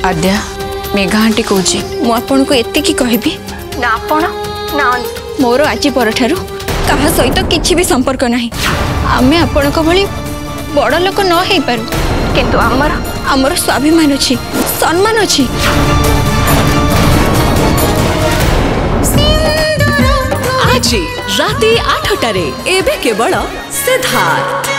आद्या Megha aunty कौच मुझे को एति कहबी ना आपण ना मोर आज परठारु कहा सहित किछि भी संपर्क नहीं। आमे आपण को भली बड़ लोक न हे पारू किंतु आमर स्वाभिमान अछि सम्मान अछि। आज राति 8 एबे केवल सिद्धार्थ।